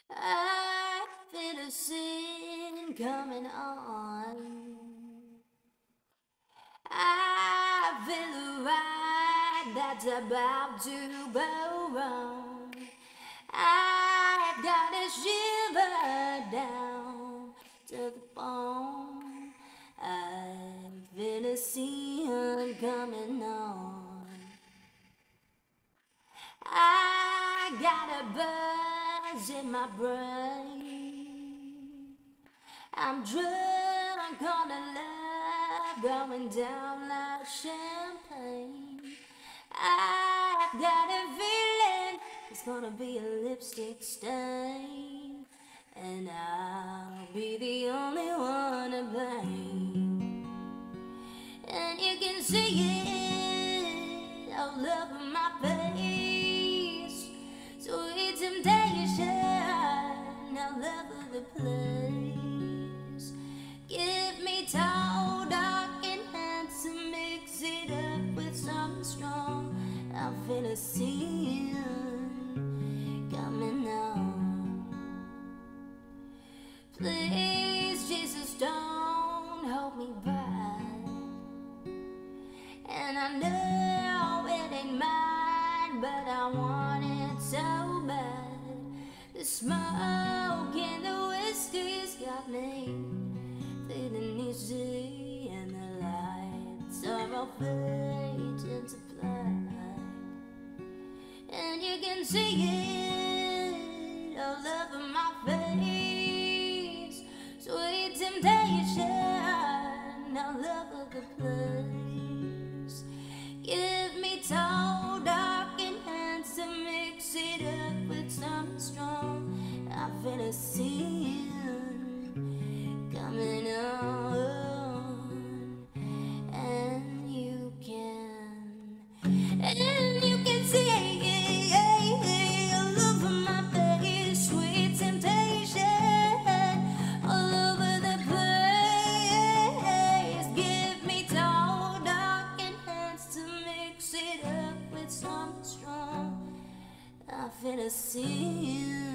I feel a sin coming on. I feel a ride that's about to go wrong. I've got a shiver down to the bone. I feel a sin coming on. I got a buzz in my brain. I'm drunk on a love going down like champagne. I've got a feeling it's gonna be a lipstick stain, and I'll be the only one to blame. And you can see it all over my face. Sweet temptation all over the place. Give me tall, dark, and handsome. Mix it up with something strong. I feel a sin coming on. Please, Jesus, don't hold me back. And I know it ain't mine, but I want it so bad. The smoke and the whiskey's got me feeling easy, and the lights are all fading to black. And you can see it all over my face. Sweet temptation all over the place. Give me tall, dark, and handsome. Mix it up with something strong. I feel a sin coming on, and you can see it all over my face. Sweet temptation all over the place. Give me tall, dark, and handsome. Mix it up with something strong. I feel a sin